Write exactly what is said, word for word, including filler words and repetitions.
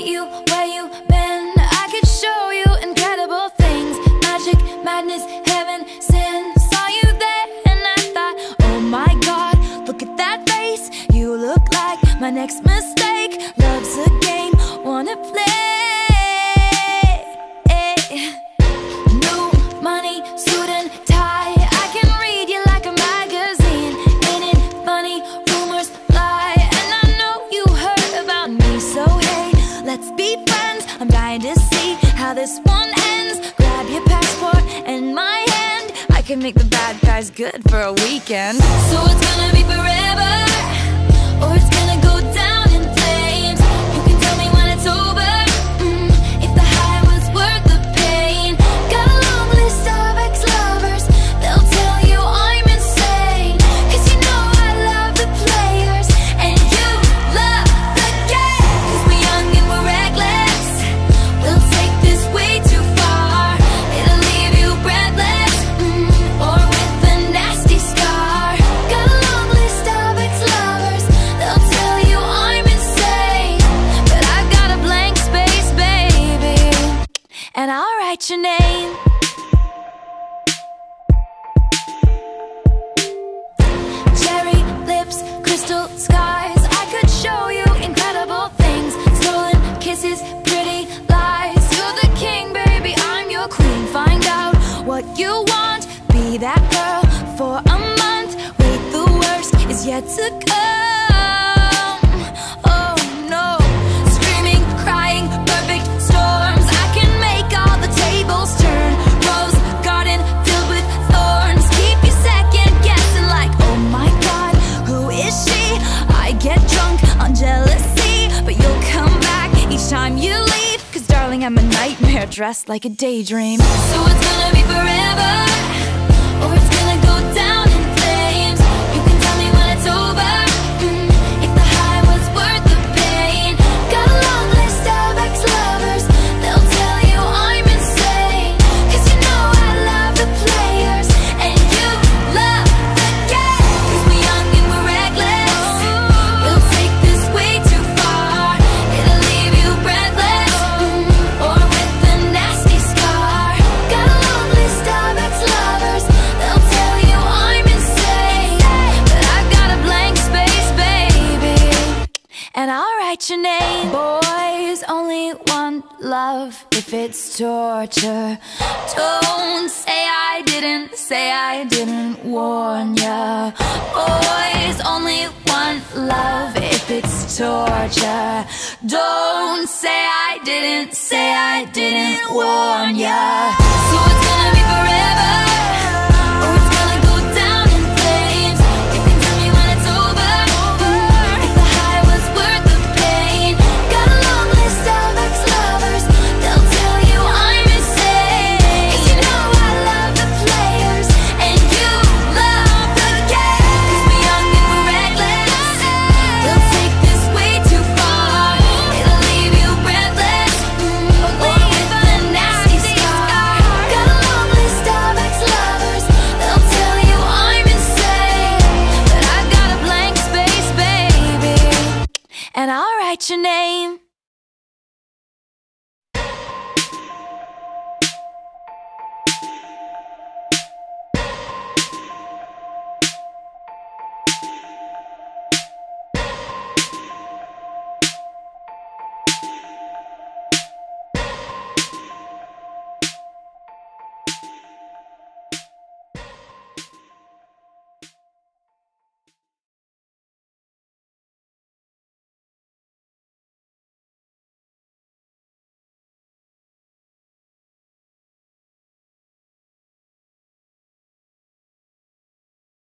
meet you where you been. I could show you incredible things. Magic, madness, heaven, sin. Saw you there and I thought, oh my God, look at that face. You look like my next mistake. Love's a game, wanna play. New money, suit and tie. I can read you like a magazine. Ain't it funny? Rumors fly, and I know you heard about me. So hey, let's be friends. I'm dying to see how this one ends. Grab your passport and my hand. I can make the bad guys good for a weekend. So it's gonna be forever, or it's gonna go down in flames. You can tell me when it's over, mm, if the high was worth the pain. Got a long list of ex-lovers, they'll tell you I'm insane. Cause you know I love the players, and you love the game. Cause we're young and we're reckless, we'll take this way too far. It'll leave you breathless, mm, or with a nasty scar. Got a long list of ex-lovers, they'll tell you I'm insane. But I've got a blank space, baby, and I'll write your name. Cherry lips, crystal skies. I could show you incredible things. Stolen kisses, pretty lies. You're the king, baby, I'm your queen. Find out what you want, be that girl for a month. Wait, the worst is yet to come. Oh no, screaming, crying, perfect storms. I can make all the tables turn. Rose garden filled with thorns. Keep you second guessing like, oh my God, who is she? I get drunk on jealousy, but you'll come back each time you leave. Cause darling, I'm a nightmare dressed like a daydream. So it's gonna be forever, or it's gonna go down in flames. You can tell me when it's over, mm, if the high was worth the pain. Got a long list of ex-lovers, they'll tell you I'm insane. Cause you know I love the players, and you love the game. Cause we're young and we're reckless, we'll take this way too far. It'll leave you breathless, mm, or with a nasty scar. Got a long list of ex-lovers, they'll tell you I'm insane. But I've got a blank space, baby, and I'll write your name. Boys only want love if it's torture. Don't say I didn't, say I didn't warn ya. Boys only want love if it's torture. Don't say I didn't, say I didn't warn ya. So it's